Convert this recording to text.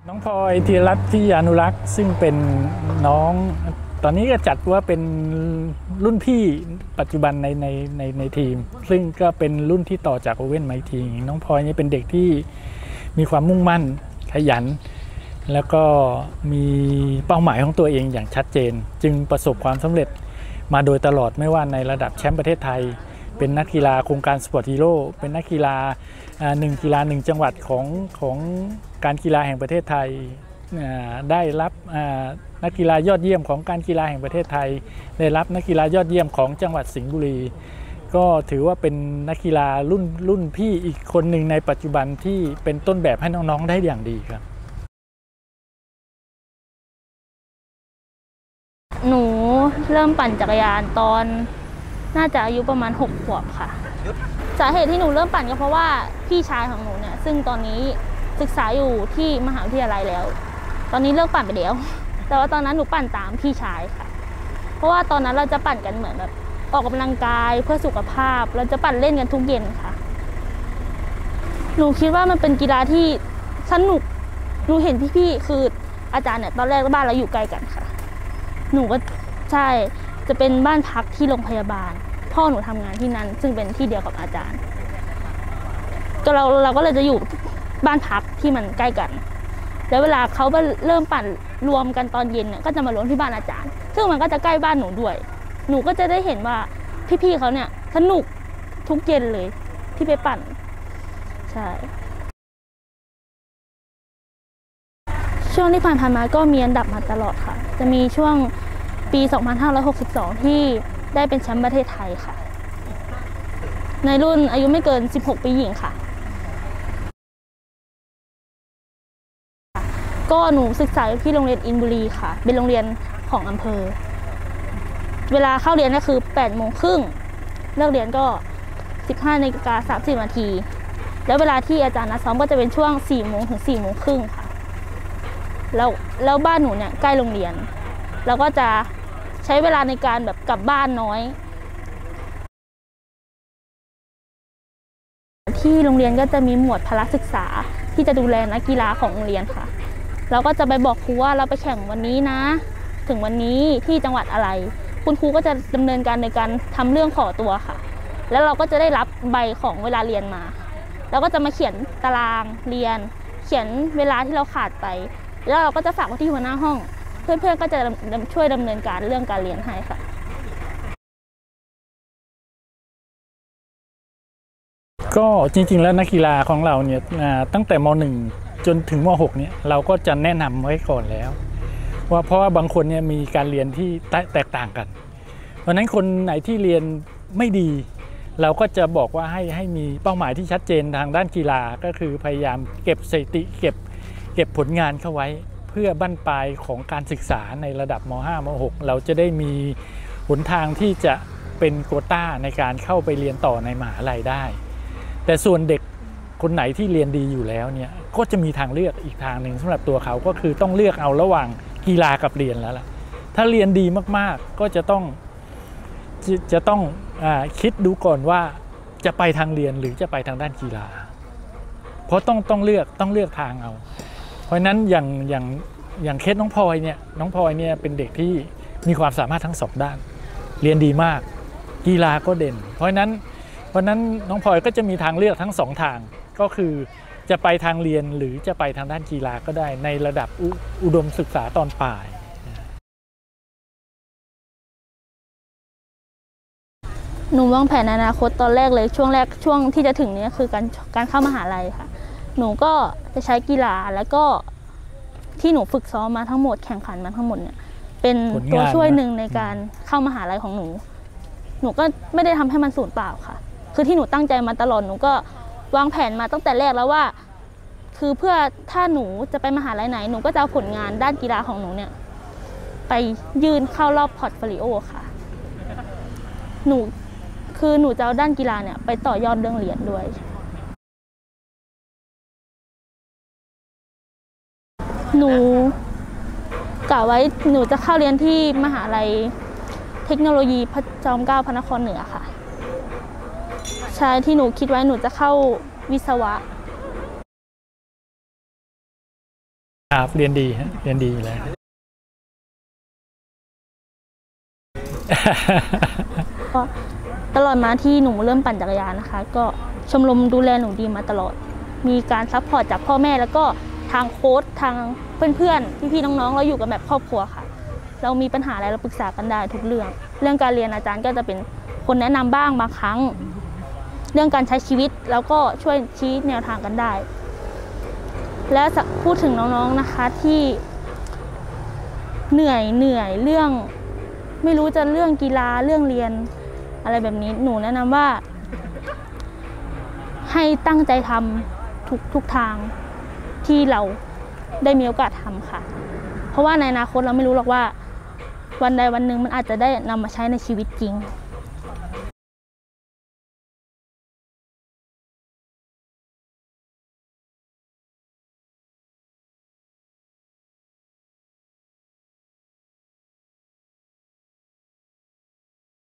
น้องพลอยธีรรัตน์พิยานุรักษ์ซึ่งเป็นน้องตอนนี้ก็จัดว่าเป็นรุ่นพี่ปัจจุบันในทีมซึ่งก็เป็นรุ่นที่ต่อจากโอเว่นไมค์ทีน้องพลอยนี่เป็นเด็กที่มีความมุ่งมั่นขยันแล้วก็มีเป้าหมายของตัวเองอย่างชัดเจนจึงประสบความสำเร็จมาโดยตลอดไม่ว่าในระดับแชมป์ประเทศไทยเป็นนักกีฬาโครงการสปอร์ตฮีโร่เป็นนักกีฬา1 กีฬา 1 จังหวัดของการกีฬาแห่งประเทศไทยได้รับนักกีฬายอดเยี่ยมของการกีฬาแห่งประเทศไทยได้รับนักกีฬายอดเยี่ยมของจังหวัดสิงห์บุรีก็ถือว่าเป็นนักกีฬารุ่นพี่อีกคนหนึ่งในปัจจุบันที่เป็นต้นแบบให้น้องๆได้อย่างดีครับหนูเริ่มปั่นจักรยานตอนน่าจะอายุประมาณ6 ขวบค่ะสาเหตุที่หนูเริ่มปั่นก็เพราะว่าพี่ชายของหนูเนี่ยซึ่งตอนนี้ศึกษาอยู่ที่มหาวิทยาลัยแล้วตอนนี้เลิกปั่นไปแล้วแต่ว่าตอนนั้นหนูปั่นตามพี่ชายค่ะเพราะว่าตอนนั้นเราจะปั่นกันเหมือนแบบออกกำลังกายเพื่อสุขภาพเราจะปั่นเล่นกันทุกเย็นค่ะหนูคิดว่ามันเป็นกีฬาที่สนุกหนูเห็นพี่ๆคืออาจารย์เนี่ยตอนแรกบ้านเราอยู่ใกล้กันค่ะหนูก็ใช่จะเป็นบ้านพักที่โรงพยาบาลพ่อหนูทำงานที่นั้นซึ่งเป็นที่เดียวกับอาจารย์ก็เราก็เลยจะอยู่บ้านพักที่มันใกล้กันแล้วเวลาเขาเริ่มปั่นรวมกันตอนเย็นเนี่ยก็จะมารวมที่บ้านอาจารย์ซึ่งมันก็จะใกล้บ้านหนูด้วยหนูก็จะได้เห็นว่าพี่ๆเขาเนี่ยสนุกทุกเย็นเลยที่ไปปั่นใช่ช่วงที่ผ่านมาก็มีอันดับมาตลอดค่ะจะมีช่วงปี 2562 ที่ได้เป็นแชมป์ประเทศไทยค่ะในรุ่นอายุไม่เกิน 16 ปีหญิงค่ะก็หนูศึกษาที่โรงเรียนอินบุรีค่ะเป็นโรงเรียนของอำเภอเวลาเข้าเรียนก็คือ 8:30 น.เลิกเรียนก็ 15:30 น.แล้วเวลาที่อาจารย์นัดซ้อมก็จะเป็นช่วง 4:00 น. ถึง 4:30 น.ค่ะแล้วบ้านหนูเนี่ยใกล้โรงเรียนเราก็จะใช้เวลาในการแบบกลับบ้านน้อยที่โรงเรียนก็จะมีหมวดพละศึกษาที่จะดูแลนักกีฬาของโรงเรียนค่ะเราก็จะไปบอกครูว่าเราไปแข่งวันนี้นะถึงวันนี้ที่จังหวัดอะไรคุณครูก็จะดำเนินการในการทำเรื่องขอตัวค่ะแล้วเราก็จะได้รับใบของเวลาเรียนมาเราก็จะมาเขียนตารางเรียนเขียนเวลาที่เราขาดไปแล้วเราก็จะฝากไว้ที่หัวหน้าห้องเพื่อนๆก็จะช่วยดำเนินการเรื่องการเรียนให้ค่ะก็จริงๆแล้วนักกีฬาของเราเนี่ยตั้งแต่ม.1 จนถึงม.6 เนี่ยเราก็จะแนะนำไว้ก่อนแล้วว่าเพราะว่าบางคนเนี่ยมีการเรียนที่แตกต่างกันเพราะนั้นคนไหนที่เรียนไม่ดีเราก็จะบอกว่าให้มีเป้าหมายที่ชัดเจนทางด้านกีฬาก็คือพยายามเก็บสถิติเก็บผลงานเข้าไว้เพื่อบั้นปลายของการศึกษาในระดับม.5 ม.6 เราจะได้มีหนทางที่จะเป็นโควต้าในการเข้าไปเรียนต่อในมหาลัยได้แต่ส่วนเด็กคนไหนที่เรียนดีอยู่แล้วเนี่ยก็จะมีทางเลือกอีกทางหนึ่งสำหรับตัวเขาก็คือต้องเลือกเอาระหว่างกีฬากับเรียนแล้วล่ะถ้าเรียนดีมากๆก็จะต้องคิดดูก่อนว่าจะไปทางเรียนหรือจะไปทางด้านกีฬาเพราะต้องเลือกทางเอาเพราะนั้นอย่างเคสน้องพลอยเนี่ยเป็นเด็กที่มีความสามารถทั้งสองด้านเรียนดีมากกีฬาก็เด่นเพราะนั้นน้องพลอยก็จะมีทางเลือกทั้ง2ทางก็คือจะไปทางเรียนหรือจะไปทางด้านกีฬาก็ได้ในระดับอุดมศึกษาตอนปลายหนูวางแผนอนาคตตอนแรกเลยช่วงที่จะถึงนี้คือการเข้ามหาลัยค่ะหนูก็จะใช้กีฬาแล้วก็ที่หนูฝึกซ้อมมาทั้งหมดแข่งขันมาทั้งหมดเนี่ยเป็นตัวช่วยหนึ่งในการเข้ามหาลัยของหนูก็ไม่ได้ทำให้มันสูญเปล่าค่ะคือที่หนูตั้งใจมาตลอดหนูก็วางแผนมาตั้งแต่แรกแล้วว่าคือเพื่อถ้าหนูจะไปมหาลัยไหนหนูก็จะเอาผลงานด้านกีฬาของหนูเนี่ยไปยื่นเข้ารอบพอร์ตโฟลิโอค่ะหนูจะเอาด้านกีฬาเนี่ยไปต่อยอดเรื่องเรียนด้วยหนูกะไว้หนูจะเข้าเรียนที่มหาลัยเทคโนโลยีพระจอมเกล้าพระนครเหนือค่ะใช่ที่หนูคิดไว้หนูจะเข้าวิศวะครับเรียนดีฮะเรียนดีอยู่แล้วก็ตลอดมาที่หนูเริ่มปั่นจักรยานนะคะ ก็ชมรมดูแลหนูดีมาตลอด มีการซัพพอร์ตจากพ่อแม่แล้วก็ทางโค้ชทางเพื่อนๆพี่ๆน้องๆเราอยู่กันแบบครอบครัวค่ะ เรามีปัญหาอะไรเราปรึกษากันได้ทุกเรื่องการเรียนอาจารย์ก็จะเป็นคนแนะนำบ้างบางครั้ง เรื่องการใช้ชีวิตแล้วก็ช่วยชี้แนวทางกันได้ และพูดถึงน้องๆนะคะที่เหนื่อยเรื่องไม่รู้จะเรื่องกีฬาเรื่องเรียนอะไรแบบนี้หนูแนะนำว่าให้ตั้งใจทำทุกทางที่เราได้มีโอกาสทำค่ะเพราะว่าในอนาคตเราไม่รู้หรอกว่าวันใดวันหนึ่งมันอาจจะได้นำมาใช้ในชีวิตจริง